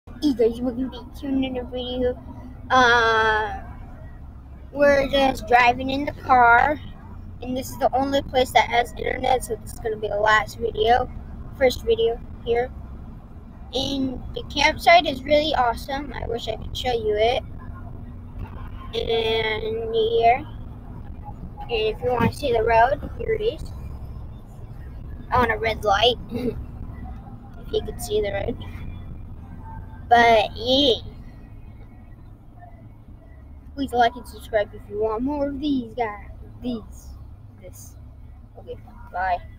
Hey guys, welcome back to another video. Uh, we're just driving in the car, and this is the only place that has internet, so this is gonna be the first video here. And the campsite is really awesome. I wish I could show you it. And here, and if you want to see the road, here it is. On a red light, if you could see the road. But yeah, please like and subscribe if you want more of these guys. This. Okay, bye.